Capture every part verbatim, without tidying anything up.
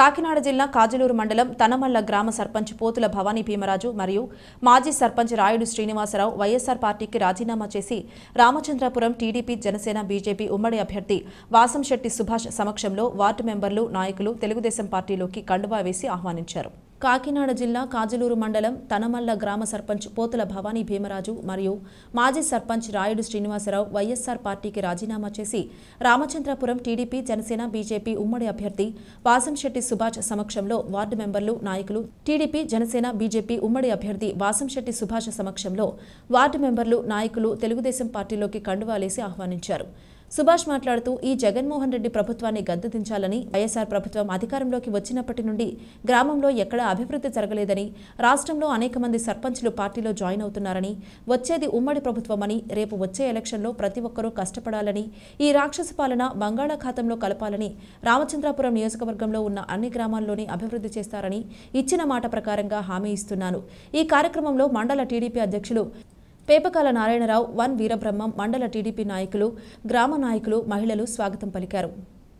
కాకినాడ జిల్లా కాజలూరు మండలం తనమల్ల గ్రామ సర్పంచ్ పోతుల భవానీ భీమరాజు మరియు మాజీ సర్పంచ్ రాయుడు శ్రీనివాసరావు వైఎస్సార్ పార్టీకి రాజీనామా చేసి రామచంద్రపురం టీడీపీ జనసేన బీజేపీ ఉమ్మడి అభ్యర్థి వాసంశెట్టి సుభాష్ సమక్షంలో వార్డు మెంబర్లు నాయకులు తెలుగుదేశం పార్టీలోకి కండువా వేసి ఆహ్వానించారు. కాకినాడ జిల్లా కాజలూరు మండలం తనమల్ల గ్రామ సర్పంచ్ పోతుల భవానీ భీమరాజు మరియు మాజీ సర్పంచ్ రాయుడు శ్రీనివాసరావు వైఎస్సార్ పార్టీకి రాజీనామా చేసి రామచంద్రపురం టీడీపీ జనసేన బీజేపీ ఉమ్మడి అభ్యర్థి వాసంశెట్టి సుభాష్ సమక్షంలో వార్డు మెంబర్లు నాయకులు టీడీపీ జనసేన బీజేపీ ఉమ్మడి అభ్యర్థి వాసంశెట్టి సుభాష్ సమక్షంలో వార్డు మెంబర్లు నాయకులు తెలుగుదేశం పార్టీలోకి కండువాలేసి ఆహ్వానించారు. సుభాష్ మాట్లాడుతూ ఈ జగన్మోహన్ రెడ్డి ప్రభుత్వాన్ని గద్దెదించాలని, వైఎస్సార్ ప్రభుత్వం అధికారంలోకి వచ్చినప్పటి నుండి గ్రామంలో ఎక్కడా అభివృద్ధి జరగలేదని, రాష్ట్రంలో అనేక మంది సర్పంచ్లు పార్టీలో జాయిన్ అవుతున్నారని, వచ్చేది ఉమ్మడి ప్రభుత్వమని, రేపు వచ్చే ఎలక్షన్లో ప్రతి ఒక్కరూ కష్టపడాలని, ఈ రాక్షస పాలన బంగాళాఖాతంలో కలపాలని, రామచంద్రాపురం నియోజకవర్గంలో ఉన్న అన్ని గ్రామాల్లోని అభివృద్ధి చేస్తారని ఇచ్చిన మాట ప్రకారంగా హామీ ఇస్తున్నాను. ఈ కార్యక్రమంలో మండల టీడీపీ అధ్యక్షులు పేపకాల నారాయణరావు, వన్ వీరబ్రహ్మం, మండల టీడీపీ నాయకులు, గ్రామ నాయకులు, మహిళలు స్వాగతం పలికారు.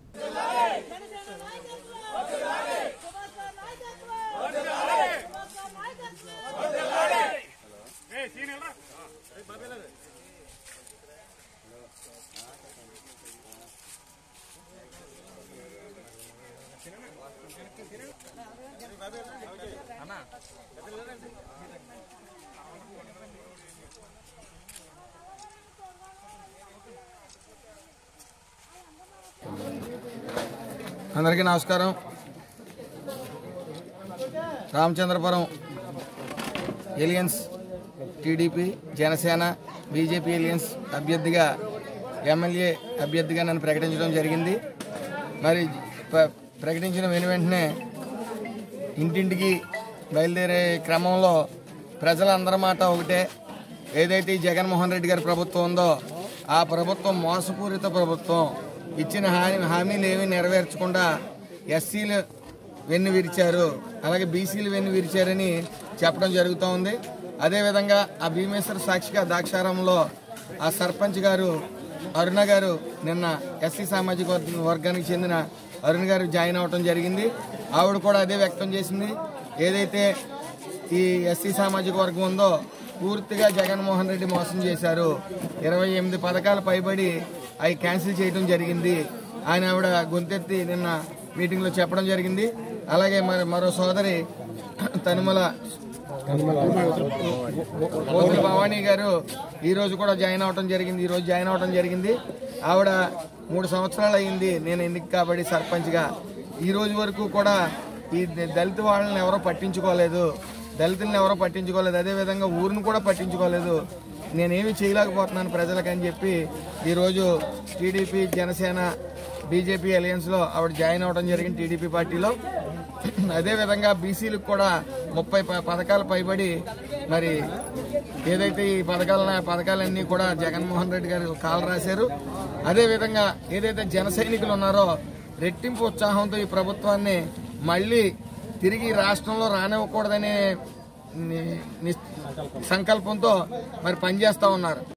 అందరికీ నమస్కారం. Ramachandrapuram alliance TDP Janasena BJP alliance అభ్యర్థిగా ఎమ్మెల్యే అభ్యర్థిగా నన్ను ప్రకటించడం జరిగింది. మరి ప్రకటించిన వెను వెంటనే ఇంటింటికి బయలుదేరే క్రమంలో ప్రజలందరి మాట ఒకటే, ఏదైతే ఈ జగన్మోహన్ రెడ్డి గారి ప్రభుత్వం ఉందో ఆ ప్రభుత్వం మోసపూరిత ప్రభుత్వం, ఇచ్చిన హామీ హామీలు ఏమీ నెరవేర్చకుండా ఎస్సీలు వెన్ను విరిచారు, అలాగే బీసీలు వెన్ను విరిచారని చెప్పడం జరుగుతూ ఉంది. అదేవిధంగా ఆ భీమేశ్వర సాక్షిగా ద్రాక్షారామంలో ఆ సర్పంచ్ గారు అరుణ గారు నిన్న ఎస్సీ సామాజిక వర్గానికి చెందిన అరుణ గారు జాయిన్ అవ్వడం జరిగింది. ఆవిడ కూడా అదే వ్యక్తం చేసింది, ఏదైతే ఈ ఎస్సీ సామాజిక వర్గం ఉందో పూర్తిగా జగన్మోహన్ రెడ్డి మోసం చేశారు, ఇరవై ఎనిమిది పథకాలు పైబడి అవి క్యాన్సిల్ చేయడం జరిగింది ఆయన ఆవిడ గొంతెత్తి నిన్న మీటింగ్లో చెప్పడం జరిగింది. అలాగే మరి మరో సోదరి తనుమల పోతుల భవానీ గారు ఈరోజు కూడా జాయిన్ అవడం జరిగింది ఈరోజు జాయిన్ అవడం జరిగింది ఆవిడ మూడు సంవత్సరాలు అయింది నేను ఎన్నిక కాబట్టి సర్పంచ్గా. ఈ రోజు వరకు కూడా ఈ దళిత వాళ్ళని ఎవరో పట్టించుకోలేదు, దళితులను ఎవరో పట్టించుకోలేదు, అదేవిధంగా ఊరిని కూడా పట్టించుకోలేదు. నేనేమి చేయలేకపోతున్నాను ప్రజలకని చెప్పి ఈరోజు టీడీపీ జనసేన బీజేపీ అలయన్స్లో ఆవిడ జాయిన్ అవ్వడం జరిగింది టీడీపీ పార్టీలో. అదేవిధంగా బీసీలకు కూడా ముప్పై పథకాలు పైబడి మరి ఏదైతే ఈ పథకాల పథకాలన్నీ కూడా జగన్మోహన్ రెడ్డి గారు కాలు రాశారు. అదేవిధంగా ఏదైతే జన సైనికులు ఉన్నారో రెట్టింపు ఉత్సాహంతో ఈ ప్రభుత్వాన్ని మళ్ళీ తిరిగి రాష్ట్రంలో రానివ్వకూడదనే సంకల్పంతో మరి పనిచేస్తూ ఉన్నారు.